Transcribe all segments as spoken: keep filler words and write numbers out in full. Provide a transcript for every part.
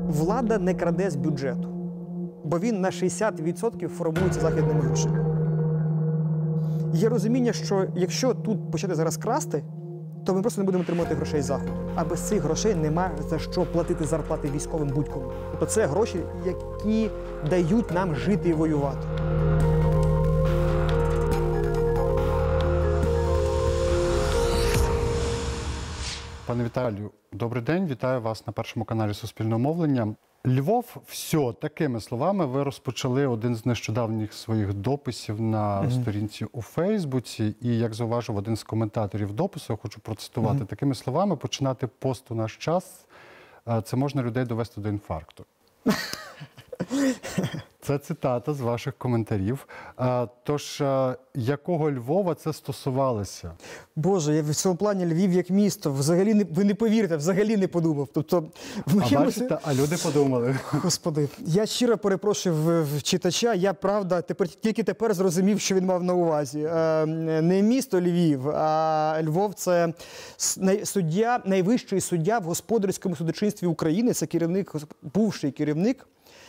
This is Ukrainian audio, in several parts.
влада не краде з бюджету, бо він на шістдесят відсотків формується західними грошима. Є розуміння, що якщо тут почати зараз красти, то ми просто не будемо отримувати грошей з Заходу. А без цих грошей немає за що платити зарплати військовим будь-кому. Тобто це гроші, які дають нам жити і воювати. Пане Віталію, добрий день. Вітаю вас на першому каналі Суспільного мовлення. Львов, все, такими словами ви розпочали один з нещодавніх своїх дописів на mm-hmm. сторінці у Фейсбуці. І, як зауважив один з коментаторів допису, я хочу процитувати, mm-hmm. такими словами: починати пост у наш час – це можна людей довести до інфаркту. Це цитата з ваших коментарів. Тож, якого Львова це стосувалося? Боже, я в цьому плані Львів як місто, взагалі не, ви не повірите, взагалі не подумав. Тобто, в моєму... А бачите, а люди подумали. Господи, я щиро перепрошую в, в читача, я, правда, тепер, тільки тепер зрозумів, що він мав на увазі. Е, не місто Львів, а Львов – це суддя, найвищий суддя в господарському судочинстві України, це керівник, бувший керівник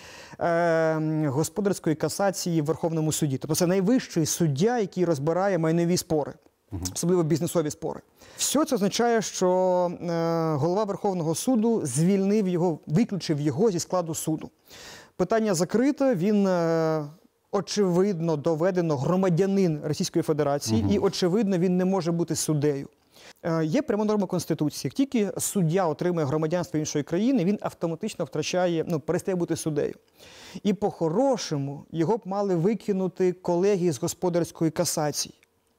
господарської касації в Верховному суді. Тобто це найвищий суддя, який розбирає майнові спори, угу. особливо бізнесові спори. Все це означає, що е, голова Верховного суду звільнив його, виключив його зі складу суду. Питання закрите, він е, очевидно доведено громадянин Російської Федерації, угу. і очевидно він не може бути суддею. Є пряма норма Конституції. Як тільки суддя отримує громадянство іншої країни, він автоматично втрачає, ну, перестає бути суддею. І по-хорошому його б мали викинути колеги з господарської касації.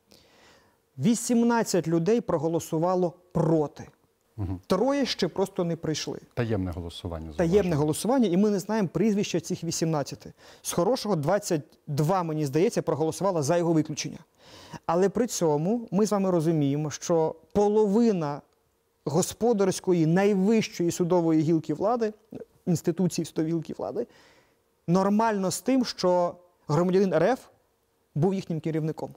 вісімнадцять людей проголосувало проти. Угу. Троє ще просто не прийшли. Таємне голосування. Таємне голосування, і ми не знаємо прізвища цих вісімнадцяти. З хорошого двадцять два, мені здається, проголосувало за його виключення. Але при цьому ми з вами розуміємо, що половина господарської найвищої судової гілки влади, інституції судової гілки влади, нормально з тим, що громадянин РФ був їхнім керівником.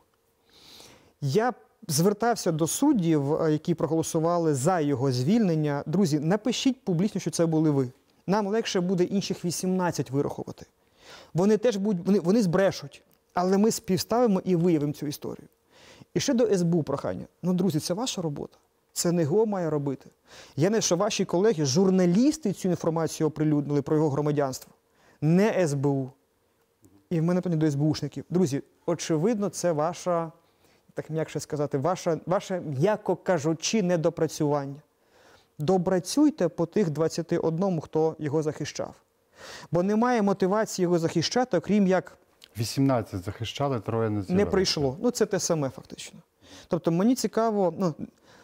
Я звертався до суддів, які проголосували за його звільнення. Друзі, напишіть публічно, що це були ви. Нам легше буде інших вісімнадцять вирахувати. Вони теж будуть, вони, вони збрешуть. Але ми співставимо і виявимо цю історію. І ще до ес бе у прохання. Ну, друзі, це ваша робота. Це не ГО має робити. Я не, що ваші колеги, журналісти цю інформацію оприлюднили про його громадянство. Не ес бе у. І в мене питання до ес бе ушників. Друзі, очевидно, це ваша, так м'якше сказати, ваша, ваше, м'яко кажучи, недопрацювання. Допрацюйте по тих двадцяти одному, хто його захищав. Бо немає мотивації його захищати, окрім як вісімнадцять захищали, троє не з'явилося. Не прийшло. Ну, це те саме, фактично. Тобто, мені цікаво, ну,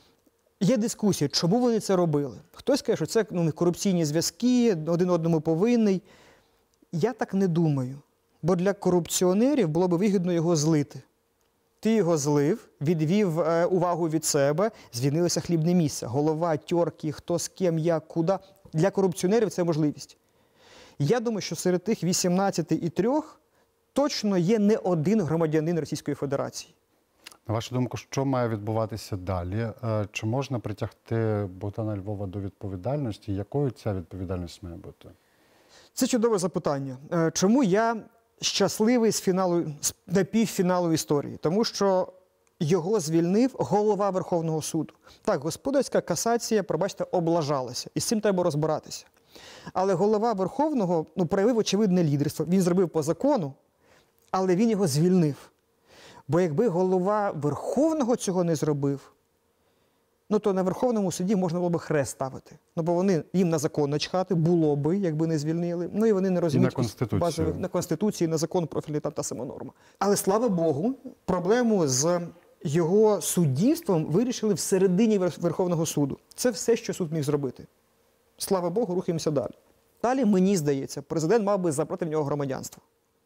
є дискусія, чому вони це робили. Хтось каже, що це, ну, корупційні зв'язки, один одному повинний. Я так не думаю. Бо для корупціонерів було б вигідно його злити. Ти його злив, відвів е, увагу від себе, звільнилося хлібне місце. Голова, тьорки, хто з ким, як, куди. Для корупціонерів це можливість. Я думаю, що серед тих вісімнадцяти і трьох точно є не один громадянин Російської Федерації. На вашу думку, що має відбуватися далі? Чи можна притягти Богдана Львова до відповідальності? Якою ця відповідальність має бути? Це чудове запитання. Чому я щасливий з фіналу, з напівфіналу історії? Тому що його звільнив голова Верховного суду. Так, господарська касація, пробачте, облажалася. І з цим треба розбиратися. Але голова Верховного, ну, проявив очевидне лідерство. Він зробив по закону, але він його звільнив. Бо якби голова Верховного цього не зробив, ну то на Верховному суді можна було б хрест ставити. Ну бо вони, їм на закон начхати, було би, якби не звільнили. Ну і вони не розуміють на Конституцію. Базових, на Конституції, на закон профільний, та, та сама норма. Але, слава Богу, проблему з його суддівством вирішили всередині Верховного суду. Це все, що суд міг зробити. Слава Богу, рухаємося далі. Далі, мені здається, президент мав би забрати в нього громадянство.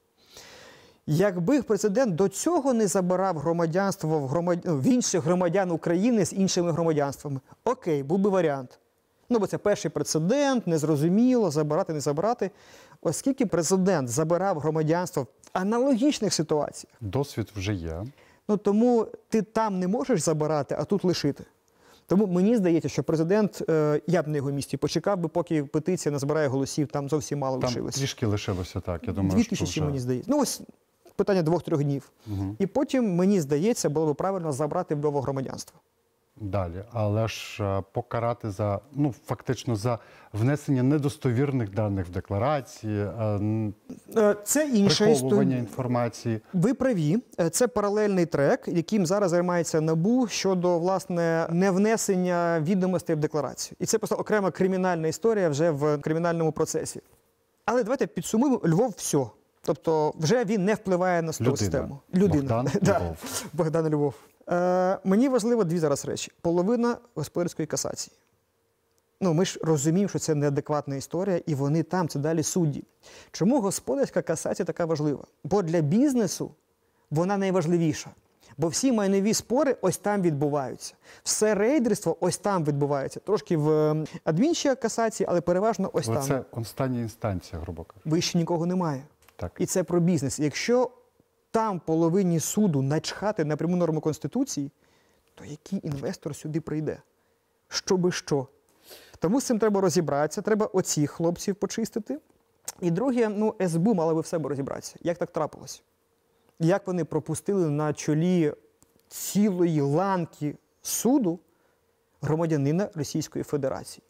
Якби президент до цього не забирав громадянство в, громад... в інших громадян України з іншими громадянствами, окей, був би варіант. Ну, бо це перший прецедент, незрозуміло, забирати, не забирати. Оскільки президент забирав громадянство в аналогічних ситуаціях. Досвід вже є. Ну, тому ти там не можеш забирати, а тут лишити. Тому мені здається, що президент, е, я б на його місці почекав би, поки петиція назбирає голосів, там зовсім мало Там лишилося. трішки лишилося, так. Я думаю, Дві що тисячі, вже... мені здається. Ну ось питання двох-трьох днів. Угу. І потім, мені здається, було б правильно забрати вдово громадянство. Далі, але ж е, покарати за, ну, фактично за внесення недостовірних даних в декларації, е, н- Е, Це інша приховування історія. інформації. Ви праві, Е, це паралельний трек, яким зараз займається НАБУ щодо, власне, невнесення відомостей в декларацію. І це просто окрема кримінальна історія вже в кримінальному процесі. Але давайте підсумуємо, Львов все. Тобто вже він не впливає на судову Людина. систему. Людина. Богдан Да. Львов. Богдан Львов. Е, мені важливо дві зараз речі. Половина господарської касації. Ну, ми ж розуміємо, що це неадекватна історія, і вони там, це далі судді. Чому господарська касація така важлива? Бо для бізнесу вона найважливіша. Бо всі майнові спори ось там відбуваються. Все рейдерство ось там відбувається. Трошки в адмінщі касації, але переважно ось Але там. це остання інстанція, грубо кажучи. Вище нікого немає. Так. І це про бізнес. Якщо там половині суду начхати на пряму норму Конституції, то який інвестор сюди прийде? Що би що? Тому з цим треба розібратися, треба оцих хлопців почистити. І друге, ну, ес бе у мало би в себе розібратися. Як так трапилось? Як вони пропустили на чолі цілої ланки суду громадянина Російської Федерації?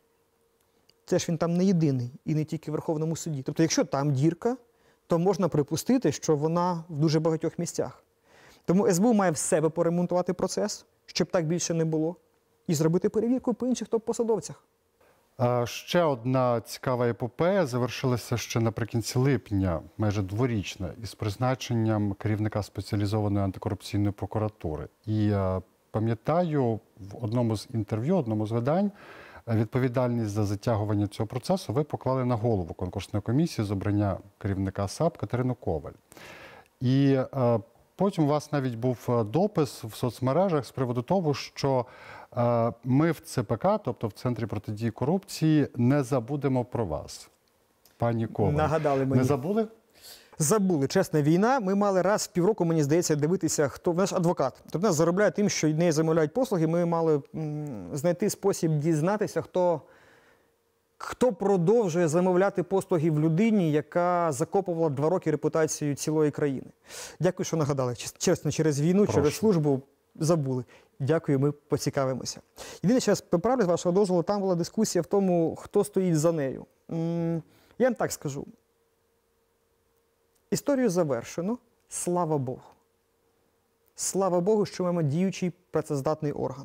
Це ж він там не єдиний і не тільки в Верховному суді. Тобто, якщо там дірка, то можна припустити, що вона в дуже багатьох місцях. Тому ес бе у має в себе поремонтувати процес, щоб так більше не було, і зробити перевірку по інших топ-посадовцях. А ще одна цікава епопея завершилася ще наприкінці липня, майже дворічна, із призначенням керівника спеціалізованої антикорупційної прокуратури. І е, пам'ятаю, в одному з інтерв'ю, одному з видань, е, відповідальність за затягування цього процесу ви поклали на голову конкурсної комісії з обрання керівника САП Катерину Коваль. І е, потім у вас навіть був допис в соцмережах з приводу того, що е, ми в це пе ка, тобто в Центрі протидії корупції, не забудемо про вас. Пані Коваль. Нагадали мені. Не забули? Забули. Чесна війна. Ми мали раз в півроку, мені здається, дивитися, хто наш адвокат. Тобто нас заробляє тим, що не замовляють послуги. Ми мали м, знайти спосіб дізнатися, хто, хто продовжує замовляти послуги в людині, яка закопувала два роки репутацію цілої країни. Дякую, що нагадали. Чес- Чесно, через війну, Прошу. через службу забули. Дякую, ми поцікавимося. Єдине, що я поправлю, з вашого дозволу, там була дискусія в тому, хто стоїть за нею. М, Я вам так скажу. Історію завершено, слава Богу. Слава Богу, що маємо діючий працездатний орган.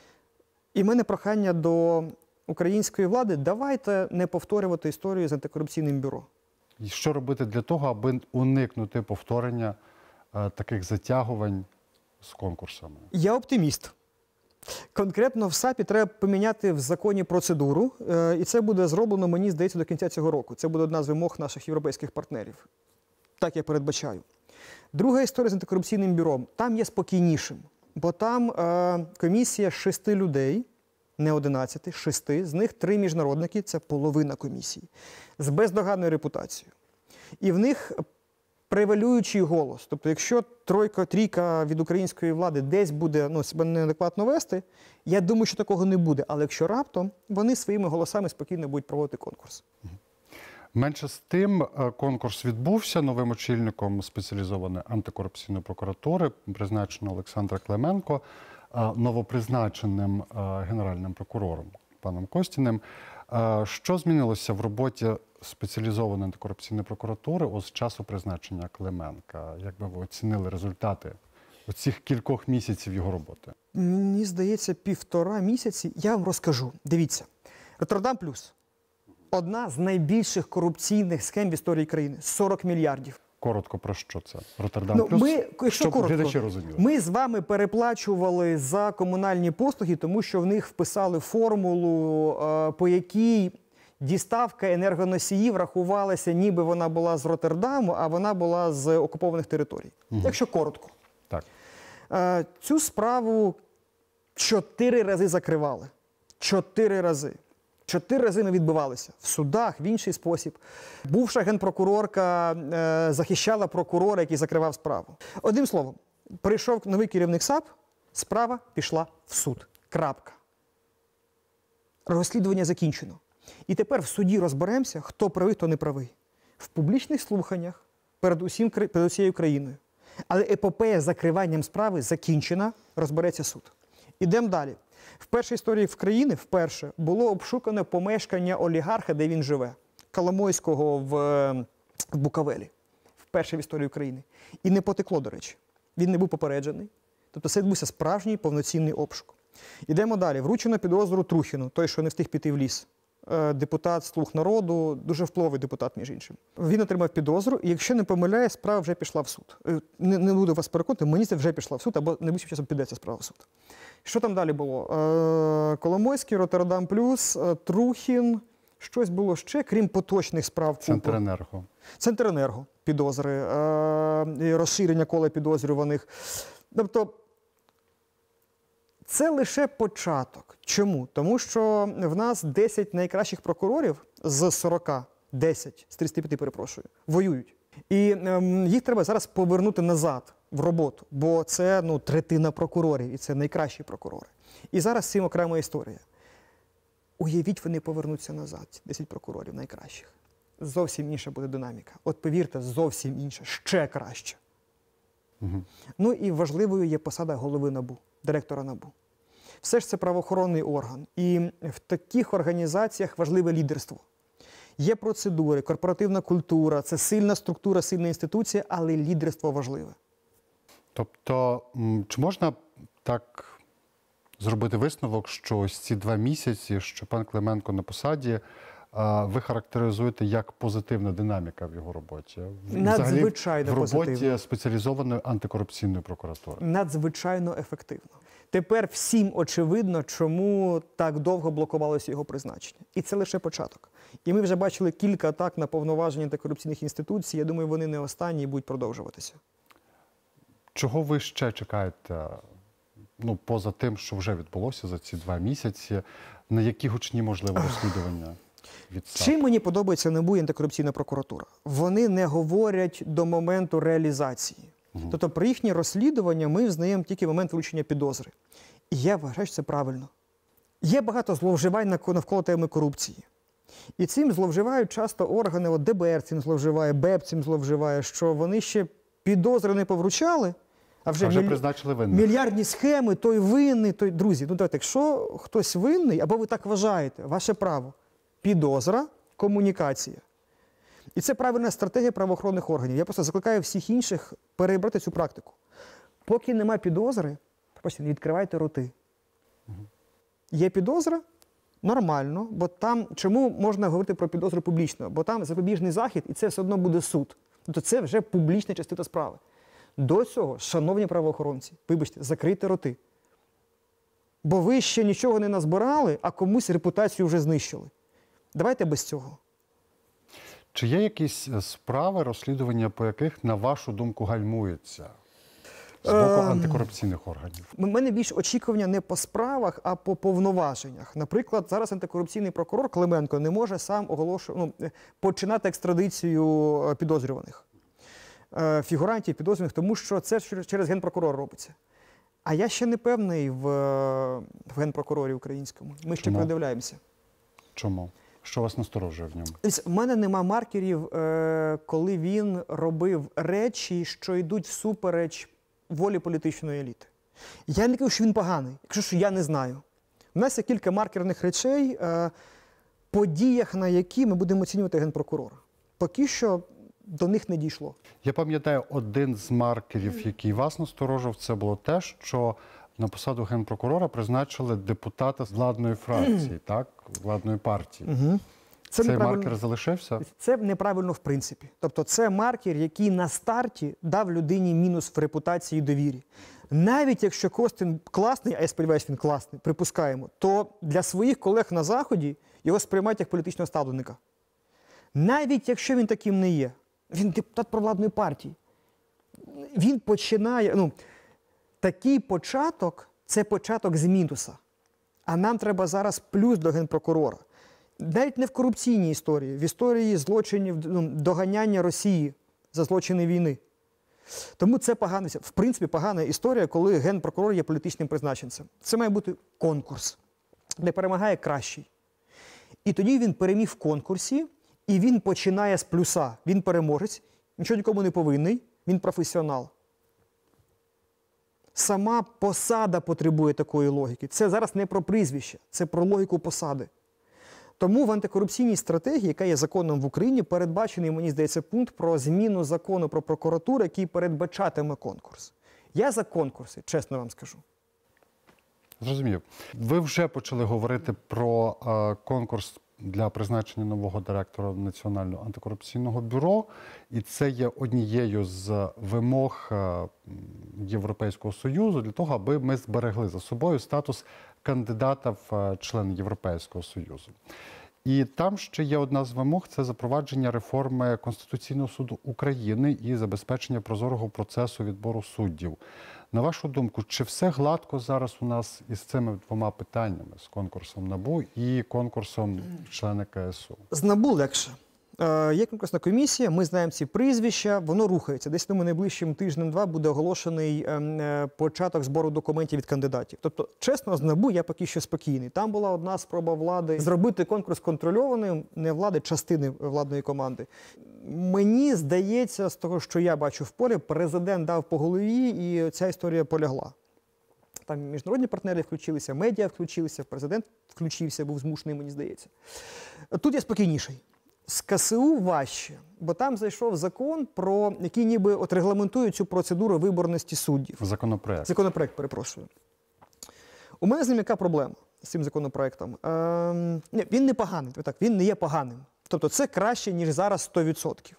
І в мене прохання до української влади, давайте не повторювати історію з антикорупційним бюро. І що робити для того, аби уникнути повторення е, таких затягувань з конкурсами? Я оптиміст. Конкретно в САПі треба поміняти в законі процедуру, е, і це буде зроблено, мені здається, до кінця цього року. Це буде одна з вимог наших європейських партнерів. Так я передбачаю. Друга історія з антикорупційним бюро. Там є спокійнішим, бо там е, комісія з шести людей, не одинадцяти, шести, з них три міжнародники, це половина комісії, з бездоганною репутацією. І в них превалюючий голос. Тобто, якщо тройка, трійка від української влади десь буде, ну, себе неадекватно вести, я думаю, що такого не буде. Але якщо раптом, вони своїми голосами спокійно будуть проводити конкурс. Менше з тим, е, конкурс відбувся. Новим очільником спеціалізованої антикорупційної прокуратури призначено Олександра Клименко, е, новопризначеним е, генеральним прокурором паном Костіним. Е, Що змінилося в роботі спеціалізованої антикорупційної прокуратури з часу призначення Клименка? Як би ви оцінили результати оцих кількох місяців його роботи? Мені здається, півтора місяці. Я вам розкажу. Дивіться. Роттердам плюс. Одна з найбільших корупційних схем в історії країни. сорок мільярдів. Коротко про що це? Роттердам Ну, плюс? ми, якщо щоб коротко, глядачі розуміли. ми з вами переплачували за комунальні послуги, тому що в них вписали формулу, е, по якій діставка енергоносіїв рахувалася, ніби вона була з Роттердаму, а вона була з окупованих територій. Угу. Якщо коротко. Так. Е, Цю справу чотири рази закривали. Чотири рази. Чотири рази ми відбивалися. В судах, в інший спосіб. Бувша генпрокурорка е, захищала прокурора, який закривав справу. Одним словом, прийшов новий керівник САП, справа пішла в суд. Крапка. Розслідування закінчено. І тепер в суді розберемося, хто правий, хто не правий. В публічних слуханнях перед, усім, перед усією країною. Але епопея з закриванням справи закінчена, розбереться суд. Ідемо далі. В першій історії в країні вперше було обшукане помешкання олігарха, де він живе. Коломойського в, в Букавелі. Вперше в історії України. І не потекло, до речі. Він не був попереджений. Тобто це відбувся справжній повноцінний обшук. Ідемо далі. Вручено підозру Трухіну, той, що не встиг піти в ліс. Депутат «Слуг народу», дуже впливовий депутат, між іншим. Він отримав підозру, і якщо не помиляє, справа вже пішла в суд. Не, не буду вас переконати, мені це вже пішла в суд, або найближчим часом піде ця справа в суд. Що там далі було? Коломойський, Роттердам плюс, Трухін, щось було ще, крім поточних справ. Центренерго. Центренерго, підозри, розширення кола підозрюваних. Тобто, це лише початок. Чому? Тому що в нас десять найкращих прокурорів з сорока, десять, з тридцяти п'яти, перепрошую, воюють. І ем, їх треба зараз повернути назад в роботу, бо це ну, третина прокурорів, і це найкращі прокурори. І зараз з цим окрема історія. Уявіть, вони повернуться назад, десять прокурорів найкращих. Зовсім інша буде динаміка. От повірте, зовсім інша, ще краще. Угу. Ну і важливою є посада голови НАБУ, директора НАБУ. Все ж це правоохоронний орган. І в таких організаціях важливе лідерство. Є процедури, корпоративна культура, це сильна структура, сильна інституція, але лідерство важливе. Тобто, чи можна так зробити висновок, що ось ці два місяці, що пан Клименко на посаді, ви характеризуєте як позитивна динаміка в його роботі? Надзвичайно в роботі позитивно. Спеціалізованої антикорупційної прокуратури? Надзвичайно ефективно. Тепер всім очевидно, чому так довго блокувалося його призначення. І це лише початок. І ми вже бачили кілька атак на повноваження антикорупційних інституцій. Я думаю, вони не останні і будуть продовжуватися. Чого ви ще чекаєте, ну, поза тим, що вже відбулося за ці два місяці? На які гучні, можливо, розслідування? Чим мені подобається НАБУ і антикорупційна прокуратура? Вони не говорять до моменту реалізації. Угу. Тобто при їхнє розслідування ми взнаємо тільки момент вручення підозри. І я вважаю, що це правильно. Є багато зловживань навколо теми корупції. І цим зловживають часто органи, от ДБР цим зловживає, БЕП цим зловживає, що вони ще підозри не повручали, а вже, а вже міль... призначили винних. Мільярдні схеми, той винний, той... Друзі, ну давайте, якщо хтось винний, або ви так вважаєте, ваше право. Підозра, комунікація. І це правильна стратегія правоохоронних органів. Я просто закликаю всіх інших перебрати цю практику. Поки нема підозри, просто відкривайте роти. Угу. Є підозра? Нормально, бо там, чому можна говорити про підозру публічно? Бо там запобіжний захід, і це все одно буде суд. Тобто це вже публічна частина справи. До цього, шановні правоохоронці, вибачте, закрийте роти. Бо ви ще нічого не назбирали, а комусь репутацію вже знищили. Давайте без цього. Чи є якісь справи, розслідування по яких, на вашу думку, гальмуються з боку Ем... антикорупційних органів? У мене більш очікування не по справах, а по повноваженнях. Наприклад, зараз антикорупційний прокурор Клименко не може сам оголошувати, ну, починати екстрадицію підозрюваних, фігурантів підозрюваних, тому що це через Генпрокурор робиться. А я ще не певний в, в Генпрокурорі українському. Ми ще Чому? придивляємося. Чому? Що вас насторожує в ньому? У мене нема маркерів, коли він робив речі, що йдуть всупереч волі політичної еліти. Я не кажу, що він поганий, якщо що я не знаю. У нас є кілька маркерних речей, по діях, на які ми будемо оцінювати Генпрокурора. Поки що до них не дійшло. Я пам'ятаю, один з маркерів, який вас насторожив, це було те, що на посаду Генпрокурора призначили депутата з владної фракції, так? Владної партії. Угу. Це Цей маркер залишився? Це неправильно в принципі. Тобто це маркер, який на старті дав людині мінус в репутації і довірі. Навіть якщо Костін класний, а я сподіваюся, він класний, припускаємо, то для своїх колег на Заході його сприймають як політичного ставленника. Навіть якщо він таким не є. Він депутат провладної партії. Він починає, ну, такий початок – це початок з мінуса. А нам треба зараз плюс до Генпрокурора. Навіть не в корупційній історії, в історії злочинів, ну, доганяння Росії за злочини війни. Тому це погано, в принципі, погана історія, коли Генпрокурор є політичним призначенцем. Це має бути конкурс, де перемагає кращий. І тоді він переміг в конкурсі, і він починає з плюса. Він переможець, нічого нікому не повинний, він професіонал. Сама посада потребує такої логіки. Це зараз не про прізвище, це про логіку посади. Тому в антикорупційній стратегії, яка є законом в Україні, передбачений, мені здається, пункт про зміну закону про прокуратуру, який передбачатиме конкурс. Я за конкурси, чесно вам скажу. Зрозумів. Ви вже почали говорити про е, конкурс для призначення нового директора Національного антикорупційного бюро, і це є однією з вимог е, Європейського Союзу для того, аби ми зберегли за собою статус кандидата в е, члени Європейського Союзу. І там ще є одна з вимог – це запровадження реформи Конституційного суду України і забезпечення прозорого процесу відбору суддів. На вашу думку, чи все гладко зараз у нас із цими двома питаннями, з конкурсом НАБУ і конкурсом члена ка ес у? З НАБУ легше. Е, є конкурсна комісія, ми знаємо ці прізвища, воно рухається. Десь тому найближчим тижнем-два буде оголошений е, е, початок збору документів від кандидатів. Тобто, чесно, з НАБУ я поки що спокійний. Там була одна спроба влади зробити конкурс контрольованим, не влади, частини владної команди. Мені здається, з того, що я бачу в полі, президент дав по голові і ця історія полягла. Там міжнародні партнери включилися, медіа включилися, президент включився, був змушений, мені здається. Тут я спокійніший. З ка ес у важче, бо там зайшов закон, про який ніби от регламентує цю процедуру виборності суддів. Законопроект. Законопроект, перепрошую. У мене з ним яка проблема, з цим законопроектом? Ем, ні, він не поганий, так, він не є поганим. Тобто це краще, ніж зараз сто відсотків.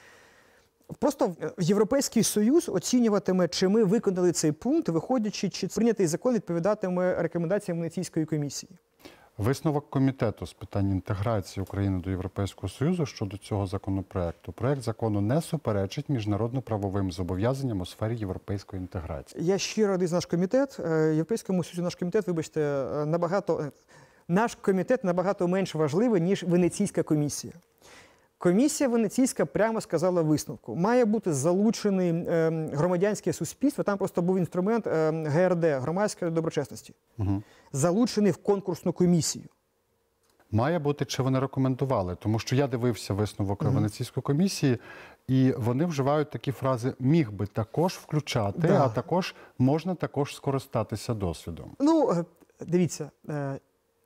Просто Європейський Союз оцінюватиме, чи ми виконали цей пункт, виходячи, чи прийнятий закон відповідатиме рекомендаціям Венеційської комісії. Висновок комітету з питань інтеграції України до Європейського Союзу щодо цього законопроекту. Проект закону не суперечить міжнародно-правовим зобов'язанням у сфері європейської інтеграції. Я щиро радий за наш комітет. Європейському Союзу наш комітет, вибачте, набагато... Наш комітет набагато менш важливий, ніж Венеційська комісія. Комісія Венеційська прямо сказала висновку. Має бути залучений е, громадянське суспільство, там просто був інструмент е, ге ер де, громадської доброчесності, угу. залучений в конкурсну комісію. Має бути, чи вони рекомендували, тому що я дивився висновок угу. Венеційської комісії, і вони вживають такі фрази «міг би також включати», да. а також «можна також скористатися досвідом». Ну, дивіться, е,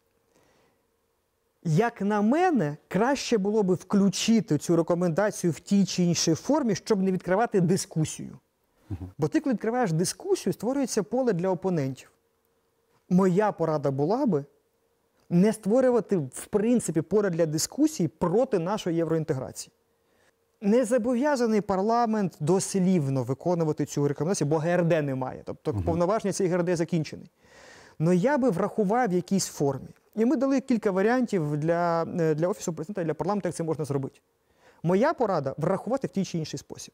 як на мене, краще було б включити цю рекомендацію в тій чи іншій формі, щоб не відкривати дискусію. Угу. Бо ти, коли відкриваєш дискусію, створюється поле для опонентів. Моя порада була би не створювати, в принципі, поле для дискусії проти нашої євроінтеграції. Не зобов'язаний парламент дослівно виконувати цю рекомендацію, бо ге ер де немає. Тобто угу. повноваження цієї ге ер де закінчений. Но я би врахував в якійсь формі. І ми дали кілька варіантів для, для Офісу Президента і для парламенту, як це можна зробити. Моя порада – врахувати в тій чи інший спосіб.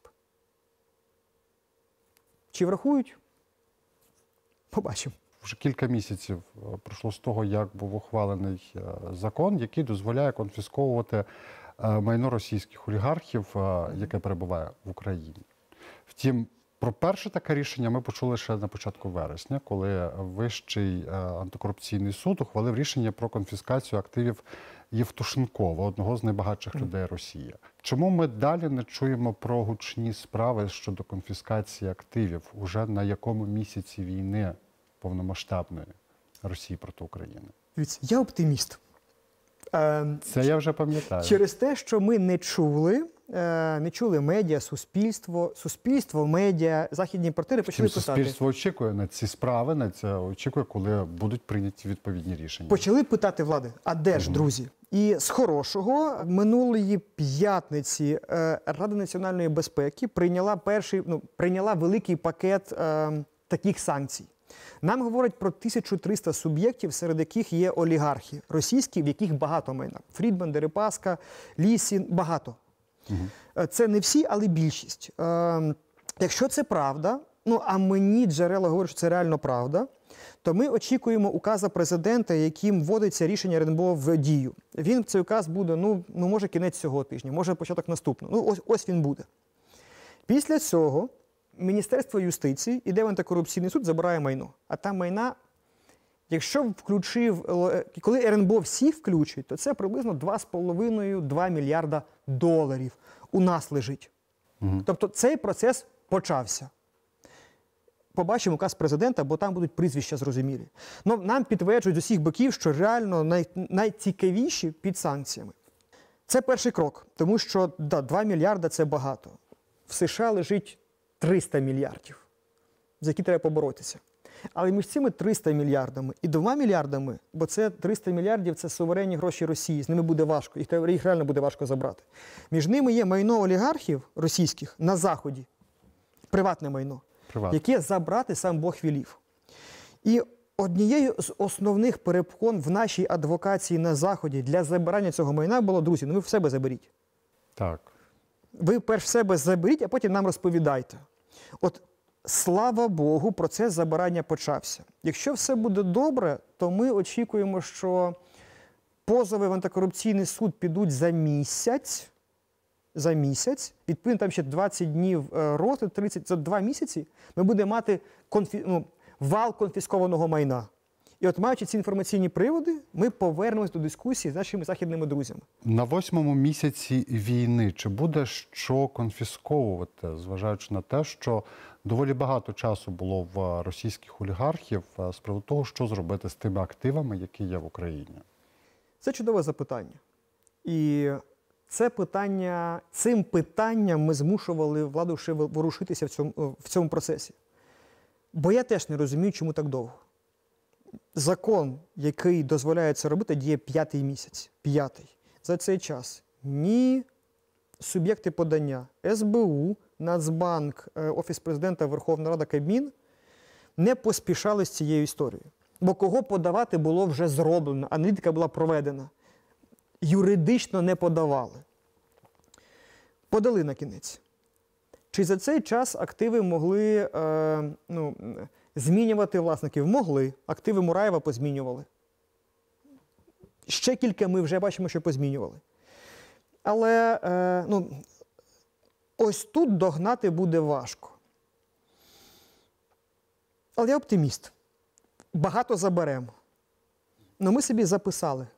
Чи врахують? Побачимо. Вже кілька місяців пройшло з того, як був ухвалений закон, який дозволяє конфісковувати майно російських олігархів, яке перебуває в Україні. Втім, про перше таке рішення ми почули ще на початку вересня, коли Вищий антикорупційний суд ухвалив рішення про конфіскацію активів Євтушенкова, одного з найбагатших людей Росії. Чому ми далі не чуємо про гучні справи щодо конфіскації активів уже на якому місяці війни повномасштабної Росії проти України? Дивіться, я оптиміст. Це я вже пам'ятаю. Через те, що ми не чули, не чули медіа, суспільство, суспільство, медіа, західні партнери почали Втім, питати. Суспільство очікує на ці справи, на це очікує, коли будуть прийняті відповідні рішення. Почали питати влади, а де ж, угу. друзі? І з хорошого, минулої п'ятниці Рада національної безпеки прийняла перший, ну, прийняла великий пакет е, таких санкцій. Нам говорять про тисячу триста суб'єктів, серед яких є олігархи російські, в яких багато майна. Фрідман, Дерипаска, Лісін, багато. Угу. Це не всі, але більшість. Е, якщо це правда, ну а мені джерела говорять, що це реально правда, то ми очікуємо указа президента, яким вводиться рішення ар ен бе о в дію. Він, цей указ буде, ну, ну може кінець цього тижня, може початок наступного. Ну ось, ось він буде. Після цього Міністерство юстиції іде в антикорупційний суд, забирає майно. А там майна Якщо включив, коли РНБО ен бе о всіх включить, то це приблизно два з половиною - два мільярда доларів у нас лежить. Угу. Тобто цей процес почався. Побачимо указ президента, бо там будуть прізвища зрозумілі. Но нам підтверджують з усіх боків, що реально най, найцікавіші під санкціями. Це перший крок, тому що да, два мільярда – це багато. В США лежить триста мільярдів, за які треба поборотися. Але між цими триста мільярдами і двома мільярдами, бо це триста мільярдів – це суверенні гроші Росії, з ними буде важко, їх, їх реально буде важко забрати. Між ними є майно олігархів російських на Заході, приватне майно, Приват. яке забрати сам Бог вілів. І однією з основних перепон в нашій адвокації на Заході для забирання цього майна було: друзі, ну ви в себе заберіть. Так. Ви перш в себе заберіть, а потім нам розповідайте. От, слава Богу, процес забирання почався. Якщо все буде добре, то ми очікуємо, що позови в антикорупційний суд підуть за місяць. За місяць. Відповідно, там ще двадцять днів розгляд, тридцять, за два місяці ми будемо мати конфі... ну, вал конфіскованого майна. І от, маючи ці інформаційні приводи, ми повернемось до дискусії з нашими західними друзями. На восьмому місяці війни чи буде що конфісковувати, зважаючи на те, що доволі багато часу було в російських олігархів з приводу того, що зробити з тими активами, які є в Україні? Це чудове запитання. І це питання, цим питанням ми змушували владу ще ворушитися в цьому, в цьому процесі. Бо я теж не розумію, чому так довго. Закон, який дозволяє це робити, діє п'ятий місяць. П'ятий. За цей час ні суб'єкти подання, ес бе у, Нацбанк, Офіс президента, Верховна Рада, Кабмін не поспішали з цією історією. Бо кого подавати було вже зроблено, аналітика була проведена. Юридично не подавали. Подали на кінець. Чи за цей час активи могли е, ну, змінювати власників? Могли. Активи Мураєва позмінювали. Ще кілька ми вже бачимо, що позмінювали. Але е, ну, ось тут догнати буде важко. Але я оптиміст. Багато заберемо. Ну, ми собі записали,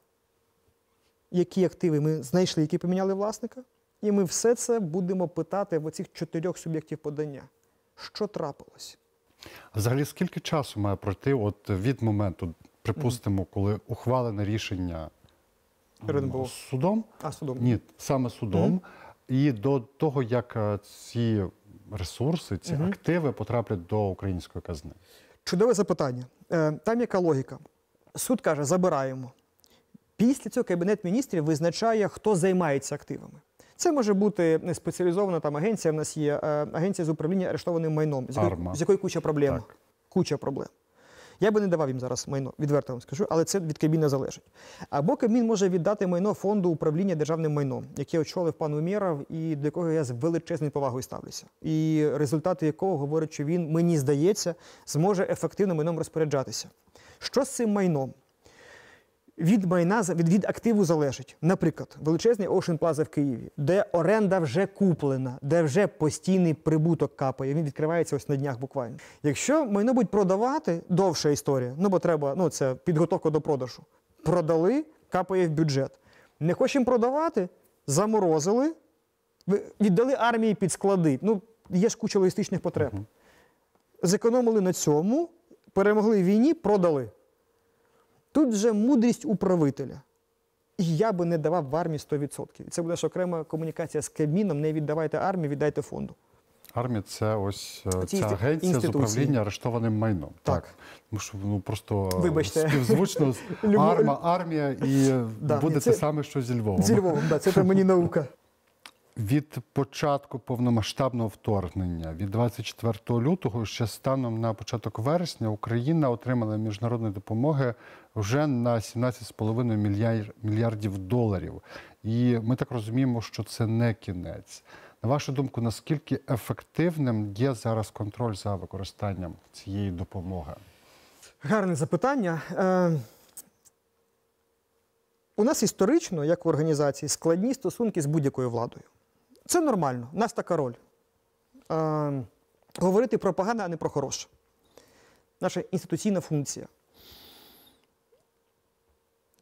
які активи ми знайшли, які поміняли власника. І ми все це будемо питати в оцих чотирьох суб'єктів подання. Що трапилось? Взагалі, скільки часу має пройти от від моменту, припустимо, коли ухвалене рішення РНБО. судом? А, судом. Ні, саме судом. Mm-hmm. І до того, як ці ресурси, ці mm-hmm. активи потраплять до української казни? Чудове запитання. Там яка логіка? Суд каже, забираємо. Після цього Кабінет міністрів визначає, хто займається активами. Це може бути спеціалізована там агенція, в нас є агенція з управління арештованим майном, з якої, з якої куча проблем. Так. Куча проблем. Я би не давав їм зараз майно, відверто вам скажу, але це від Кабміна залежить. Або Кабмін може віддати майно фонду управління державним майном, яке очолив пан Умєров і до якого я з величезною повагою ставлюся. І результати якого говорять, що він, мені здається, зможе ефективно майном розпоряджатися. Що з цим майном? Від майна, від, від активу залежить. Наприклад, величезний Ocean Plaza в Києві, де оренда вже куплена, де вже постійний прибуток капає, він відкривається ось на днях буквально. Якщо майно будуть продавати, довша історія, ну бо треба, ну це підготовка до продажу. Продали, капає в бюджет. Не хочемо продавати, заморозили, віддали армії під склади. Ну, є ж куча логістичних потреб. Зекономили на цьому, перемогли в війні, продали. Тут вже мудрість управителя. І я би не давав в армії сто відсотків. І це буде ж окрема комунікація з Кабміном, не віддавайте армії, віддайте фонду. Армія – це ось ця агенція інституції. З управління арештованим майном. Так. Так. Тому що, ну, просто Вибачте. співзвучно арма, армія і да, буде це те саме, що зі Львовом. Зі Львовом, так, це мені наука. Від початку повномасштабного вторгнення, від двадцять четвертого лютого, ще станом на початок вересня, Україна отримала міжнародної допомоги вже на сімнадцять з половиною мільярдів доларів. І ми так розуміємо, що це не кінець. На вашу думку, наскільки ефективним є зараз контроль за використанням цієї допомоги? Гарне запитання. Е, у нас історично, як в організації, складні стосунки з будь-якою владою. Це нормально, у нас така роль. Е, говорити про погане, а не про хороше. Наша інституційна функція.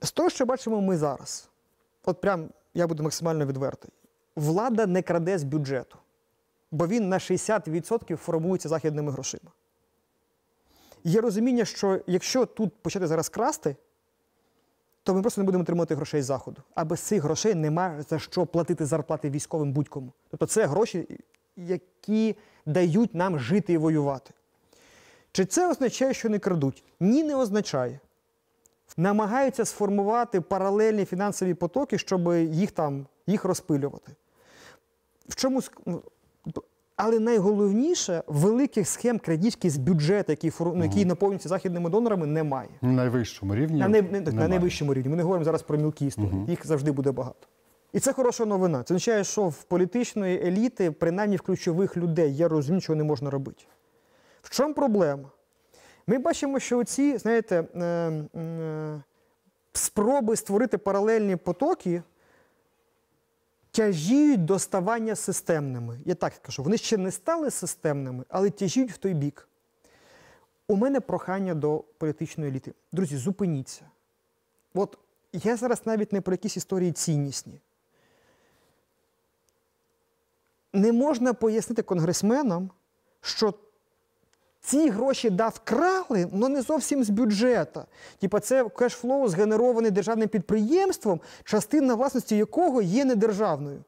З того, що бачимо ми зараз, от прям я буду максимально відвертий, влада не краде з бюджету, бо він на шістдесят відсотків формується західними грошима. Є розуміння, що якщо тут почати зараз красти, то ми просто не будемо отримувати грошей з Заходу. А без цих грошей немає за що платити зарплати військовим будь-кому. Тобто це гроші, які дають нам жити і воювати. Чи це означає, що не крадуть? Ні, не означає. Намагаються сформувати паралельні фінансові потоки, щоб їх там, їх розпилювати. В чому... Але найголовніше, великих схем крадіжки з бюджету, який, угу. який наповнюється західними донорами, немає. На найвищому рівні На, не, не, на найвищому рівні. Ми не говоримо зараз про мілкі історії. Угу. Їх завжди буде багато. І це хороша новина. Це означає, що в політичної еліти, принаймні в ключових людей, є розуміння, чого не можна робити. В чому проблема? Ми бачимо, що оці, знаєте, е, е, спроби створити паралельні потоки тяжіють до ставання системними. Я так кажу, вони ще не стали системними, але тяжіють в той бік. У мене прохання до політичної еліти. Друзі, зупиніться. От я зараз навіть не про якісь історії ціннісні. Не можна пояснити конгресменам, що ці гроші да вкрали, але не зовсім з бюджету. Типа це кешфлоу, згенерований державним підприємством, частина власності якого є недержавною.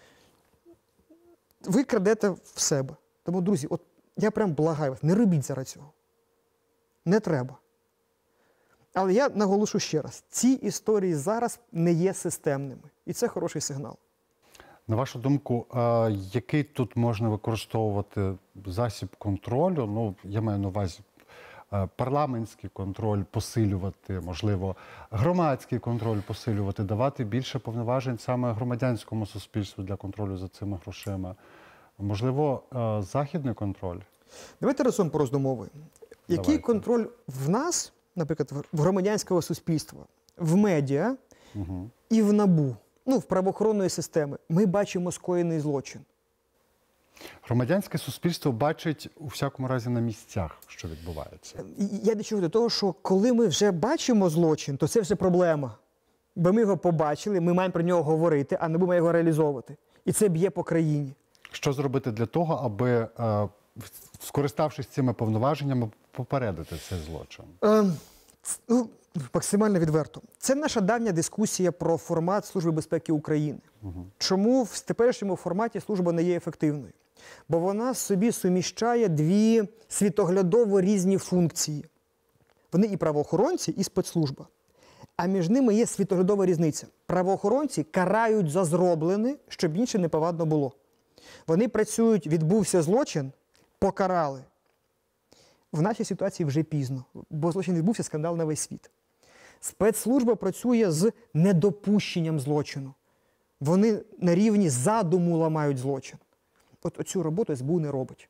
Ви крадете в себе. Тому, друзі, от я прям благаю вас, не робіть зараз цього. Не треба. Але я наголошу ще раз, ці історії зараз не є системними. І це хороший сигнал. На вашу думку, а який тут можна використовувати засіб контролю? Ну, я маю на увазі парламентський контроль посилювати, можливо, громадський контроль посилювати, давати більше повноважень саме громадянському суспільству для контролю за цими грошима. Можливо, західний контроль? Давайте разом пороздумовуємо. Який Давайте. контроль в нас, наприклад, в громадянського суспільства, в медіа угу. і в НАБУ? Ну, в правоохоронної системи, ми бачимо скоєний злочин. Громадянське суспільство бачить у всякому разі на місцях, що відбувається. Я до чого? До того, що коли ми вже бачимо злочин, то це вже проблема. Бо ми його побачили, ми маємо про нього говорити, а не будемо його реалізовувати. І це б'є по країні. Що зробити для того, аби, е, скориставшись цими повноваженнями, попередити цей злочин? Е, ну, максимально відверто. Це наша давня дискусія про формат Служби безпеки України. Угу. Чому в теперішньому форматі служба не є ефективною? Бо вона собі суміщає дві світоглядово різні функції. Вони і правоохоронці, і спецслужба. А між ними є світоглядова різниця. Правоохоронці карають за зроблене, щоб інше неповадно було. Вони працюють, відбувся злочин, покарали. В нашій ситуації вже пізно, бо злочин відбувся, скандал на весь світ. Спецслужба працює з недопущенням злочину. Вони на рівні задуму ламають злочин. От оцю роботу ес бе у не робить.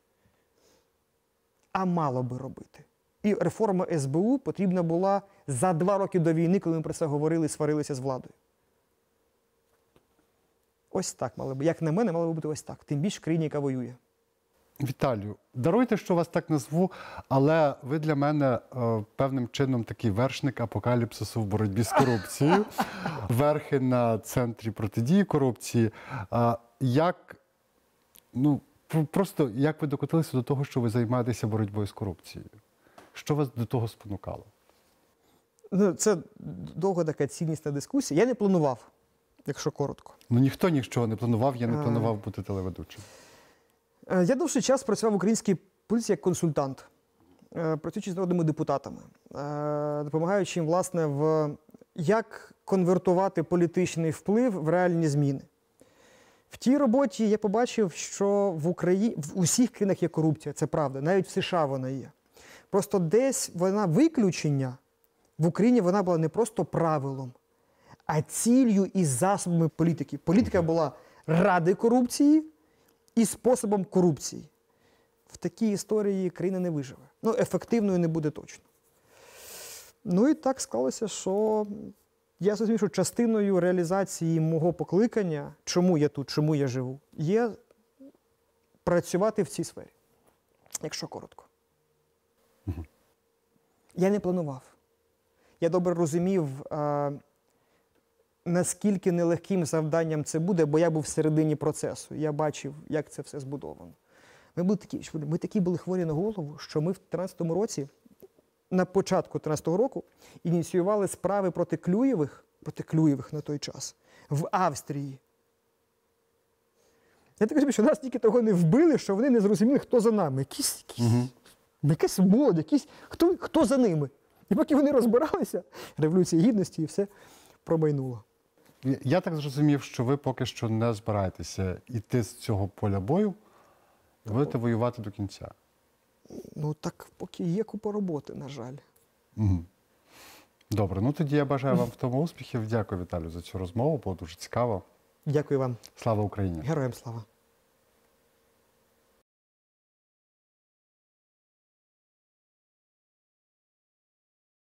А мало би робити. І реформа ес бе у потрібна була за два роки до війни, коли ми про це говорили і сварилися з владою. Ось так мало би. Як на мене, мало би бути ось так. Тим більше в країні, яка воює. Віталію, даруйте, що вас так назву, але ви для мене е, певним чином такий вершник апокаліпсису в боротьбі з корупцією. Верхи на центрі протидії корупції. А як, ну, просто як ви докотилися до того, що ви займаєтеся боротьбою з корупцією? Що вас до того спонукало? Ну, це довга така ціннісна дискусія. Я не планував, якщо коротко. Ну, ніхто нічого не планував, я не планував бути телеведучим. Я довший час працював в українській поліції як консультант, працюючи з народними депутатами, допомагаючи їм, власне, в як конвертувати політичний вплив в реальні зміни. В тій роботі я побачив, що в Україні, в усіх країнах є корупція, це правда, навіть в США вона є. Просто десь вона виключення, в Україні вона була не просто правилом, а ціллю і засобами політики. Політика була ради корупції і способом корупції. В такій історії країна не виживе. Ну, ефективною не буде точно. Ну і так склалося, що я зрозумів, що частиною реалізації мого покликання, чому я тут, чому я живу, є працювати в цій сфері, якщо коротко. Угу. Я не планував. Я добре розумів, наскільки нелегким завданням це буде, бо я був всередині процесу. Я бачив, як це все збудовано. Ми були такі, ми такі були хворі на голову, що ми в тринадцятому році, на початку тринадцятого року, ініціювали справи проти Клюєвих, проти Клюєвих на той час, в Австрії. Я так розумію, що нас тільки того не вбили, що вони не зрозуміли, хто за нами. Якісь, якісь, Угу. якась молодь, якісь, хто, хто за ними. І поки вони розбиралися, Революція Гідності і все промайнуло. Я так зрозумів, що ви поки що не збираєтеся йти з цього поля бою, будете воювати до кінця. Ну так поки є купа роботи, на жаль. Угу. Добре, ну тоді я бажаю вам в тому успіхів. Дякую, Віталію, за цю розмову, було дуже цікаво. Дякую вам. Слава Україні! Героям слава.